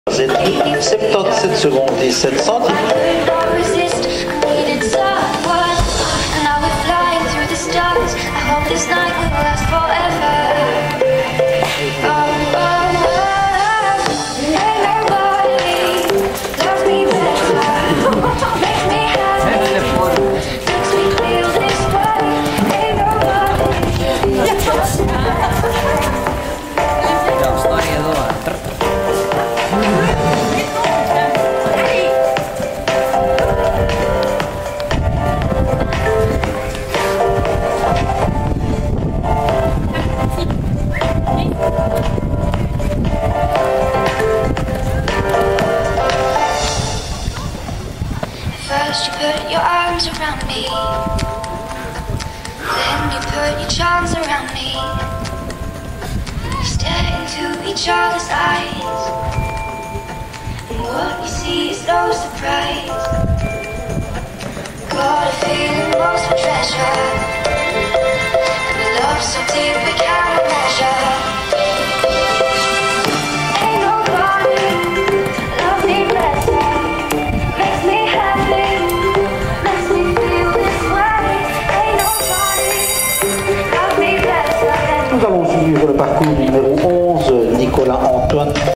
77 secondes 17 centimes. First you put your arms around me, then you put your charms around me. We stare into each other's eyes, and what you see is no surprise. Got a feeling lost for treasure, and a love so deep we cannot measure. Nous allons suivre le parcours numéro 11, Nicolas Antoine.